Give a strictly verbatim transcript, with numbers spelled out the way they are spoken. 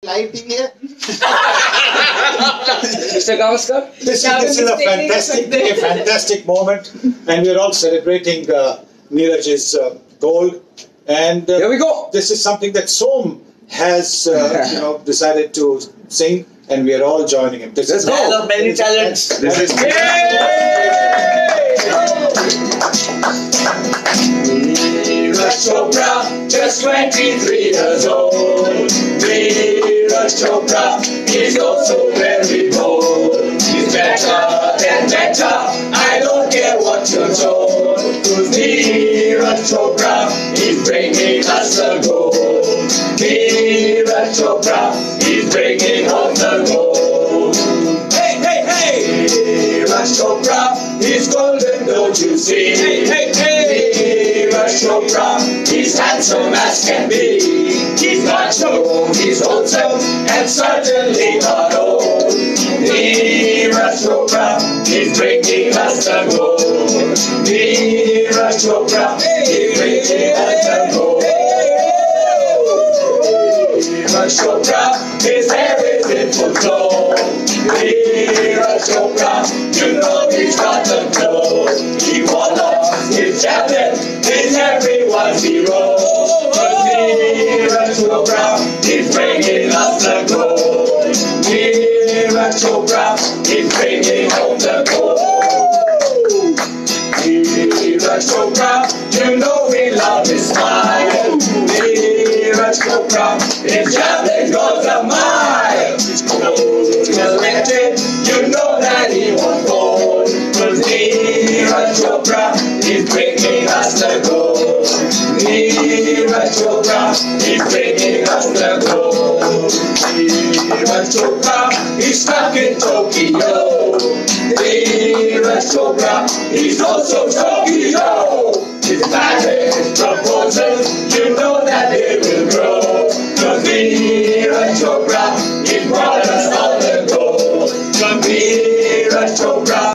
live T V है? Mister Gavaskar? This, this is a fantastic, a fantastic moment, and we are all celebrating uh, Neeraj's uh, gold. And uh, here we go. This is something that Som has, uh, you know, decided to sing, and we are all joining him. This Let's is go. Man of many talents. This is Neeraj Chopra, just twenty-three years old. Neeraj Chopra is also very bold. He's better than better, I don't care what you're told. Cause Neeraj Chopra is bringing us the gold. Neeraj Chopra is bringing home the gold. Hey, hey, hey! Neeraj Chopra is golden, don't you see? Hey, hey, hey! Neeraj Chopra, he's handsome as can be. He's macho, he's wholesome, and certainly not old. Neeraj Chopra, he's bringing us the gold. Neeraj Chopra, he's bringing us the gold. Neeraj Chopra, his hair is in full flow. Neeraj Chopra, you know he's got the glow. He won off his javelin, he's everyone's hero. Cause Neeraj Chopra, he's bringing us the gold. Neeraj Chopra, he's bringing home the gold. Neeraj Chopra, you know we love his smile. Neeraj Chopra, his javelin goes a mile. He's elected, you know that he won't fold. Cause Neeraj Chopra, he's bringing us the gold. Neeraj Chopra, he's bringing us the gold. Neeraj Chopra, he's stuck in Tokyo. Neeraj Chopra, he's also Tokyo. His marriage proposals, you know that they will grow. Cause Neeraj Chopra,